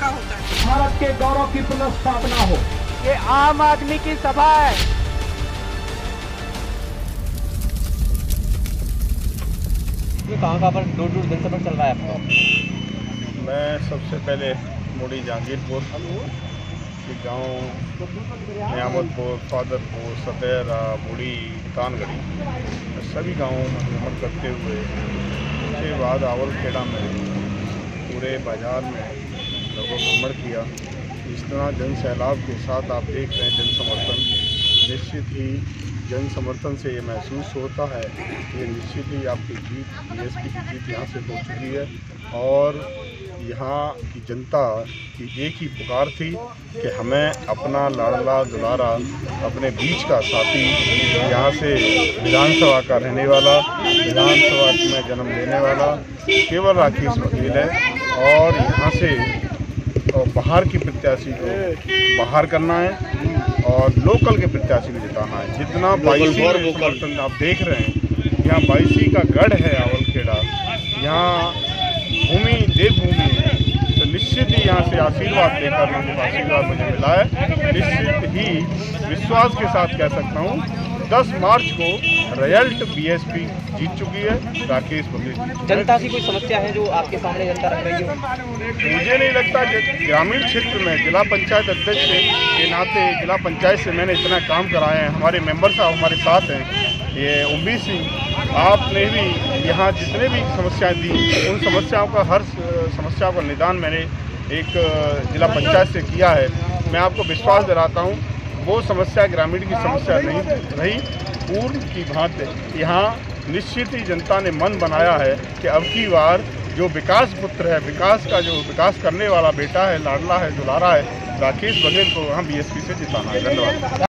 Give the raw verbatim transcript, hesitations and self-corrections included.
होता है। भारत के गौरव की पुनर्स्थापना हो। ये आम आदमी की सभा है। ये कहाँ कहाँ पर दूर दूर जनसभा चल रहा है आपका? मैं सबसे पहले मुड़ी जहांगीरपुर के गांव नियामतपुर, फादरपुर, सतेरा, मुड़ी, तानगढ़ी सभी गांवों में भ्रमण करते हुए उसके बाद आवलखेड़ा में पूरे बाजार में लगभग भ्रमण किया। इस तरह जन सैलाब के साथ आप देख रहे हैं जन समर्थन, निश्चित ही जन समर्थन से ये महसूस होता है कि निश्चित ही आपकी जीत, बीएसपी की जीत यहाँ से हो चुकी है। और यहाँ की जनता की एक ही पुकार थी कि हमें अपना लाडला दुलारा, अपने बीच का साथी, यहाँ से विधानसभा का रहने वाला, विधानसभा में जन्म लेने वाला केवल राकेश बघेल है। और यहाँ से बाहर की प्रत्याशी को बाहर करना है और लोकल के प्रत्याशी को जिताना है। जितना बाईसी समर्थन आप देख रहे हैं, यहाँ बाईसी का गढ़ है आवलखेड़ा, यहाँ भूमि देवभूमि है। तो निश्चित ही यहाँ से आशीर्वाद लेकर मुझे आशीर्वाद मुझे मिला है। निश्चित ही विश्वास के साथ कह सकता हूँ दस मार्च को रिजल्ट बीएसपी जीत चुकी है, राकेश बघेल। जनता की कोई समस्या है जो आपके सामने जनता रख रही हो? मुझे नहीं लगता कि ग्रामीण क्षेत्र में जिला पंचायत अध्यक्ष के नाते जिला पंचायत से मैंने इतना काम कराया है। हमारे मेंबर साहब हमारे साथ हैं, ये ओबी सिंह, आपने भी यहाँ जितने भी समस्याएं दी उन समस्याओं का हर समस्या का निदान मैंने एक जिला पंचायत से किया है। मैं आपको विश्वास दिलाता हूँ वो समस्या ग्रामीण की समस्या नहीं रही, पूर्व की भांति यहाँ निश्चित ही जनता ने मन बनाया है कि अब की बार जो विकास पुत्र है, विकास का जो विकास करने वाला बेटा है, लाडला है, दुलारा है, राकेश बघेल को हम बीएसपी से जिताना है। धन्यवाद।